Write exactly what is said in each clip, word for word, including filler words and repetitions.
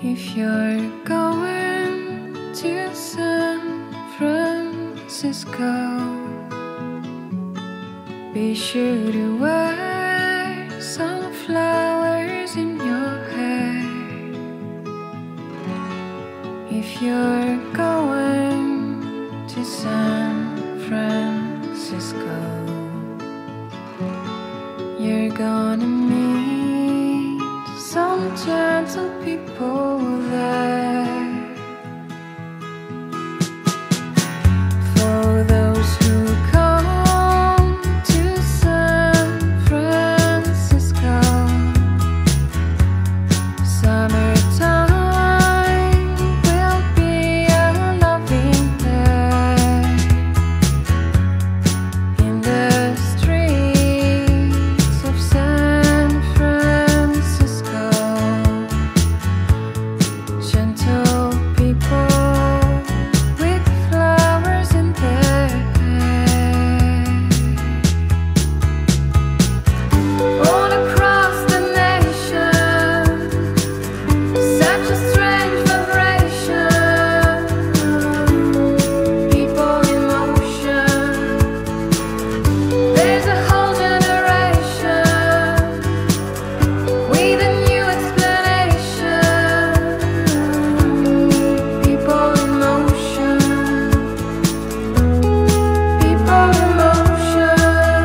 If you're going to San Francisco, be sure to wear some flowers in your hair. If you're going to San Francisco, you're gonna meet some gentle people there. For those who come to San Francisco, summertime will be a loving there. In the streets of San Francisco, gentle people with flowers in their hair. All across the nation, such a strange vibration. People in motion. There's a whole generation with a new explanation. People in motion. People in motion.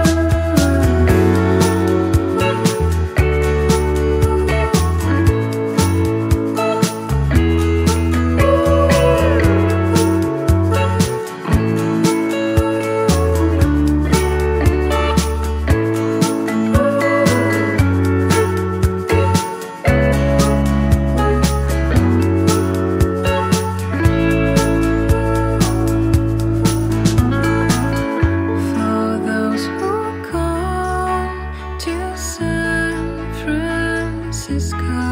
For those who come to San Francisco,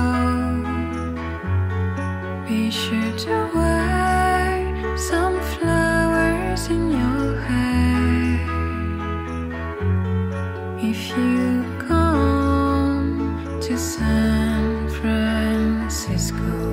be sure to wear some flowers in your hair. If you come to San Francisco.